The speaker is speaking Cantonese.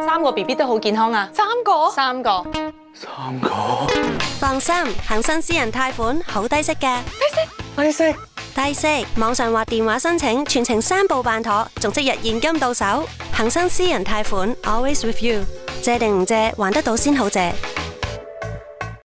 3個 BB 都好健康啊？3個。 放心，恒生私人貸款好低息嘅。低息，網上或電話申請，全程3步辦妥，仲即日現金到手。恒生私人貸款 always with you， 借定唔借，還得到先好借。